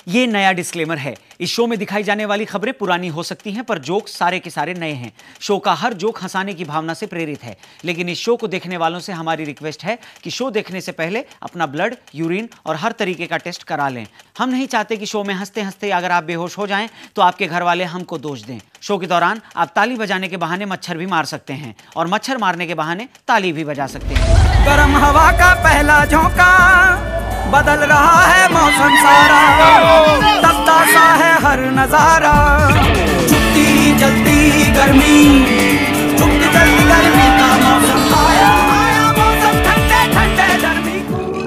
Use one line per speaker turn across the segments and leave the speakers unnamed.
ये नया डिस्क्लेमर है। इस शो में दिखाई जाने वाली खबरें पुरानी हो सकती हैं, पर जोक सारे के सारे नए हैं। शो का हर जोक हंसाने की भावना से प्रेरित है। लेकिन इस शो को देखने वालों से हमारी रिक्वेस्ट है कि शो देखने से पहले अपना ब्लड, यूरिन और हर तरीके का टेस्ट करा लें। हम नहीं चाहते कि शो में हंसते हंसते अगर आप बेहोश हो जाएं तो आपके घर वाले हमको दोष दें। शो के दौरान आप ताली बजाने के बहाने मच्छर भी मार सकते हैं और मच्छर मारने के बहाने ताली भी बजा सकते हैं।
गरम हवा का पहला झोंका, बदल रहा है मौसम सारा, तपता सा है हर नजारा। छुट्टी जल्दी गर्मी, छुट्टी जल्दी गर्मी का मौसम आया, आया मौसम ठंडे ठंडे गर्मी,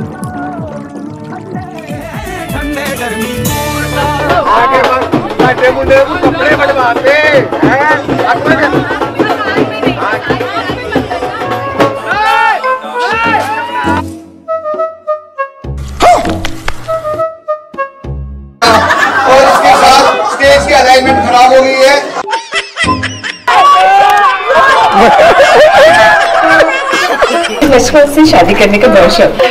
ठंडे गर्मी
आगे बैठे मुझे कपड़े बनवाते हैं। स्टेज की अलाइनमेंट खराब हो गई है।
बचपन से शादी करने का बहुत शौक।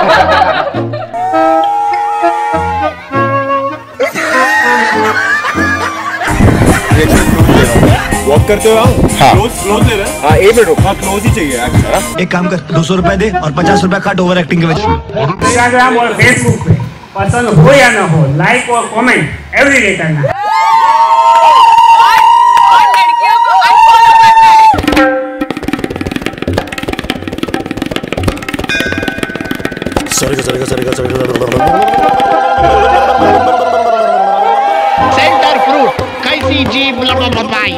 वॉक करते हुए क्लोज ले रहे हैं। हाँ, एक मिनट हाँ, क्लोज ही चाहिए।
एक काम कर, 200 रुपए दे और 50 रुपए काट ओवर एक्टिंग के वजह।
इंस्टाग्राम और फेसबुक पे पसंद हो या ना हो, लाइक और कमेंट एवरीडे करना।
सेंटर फ्रूट कैसी जी बुलाई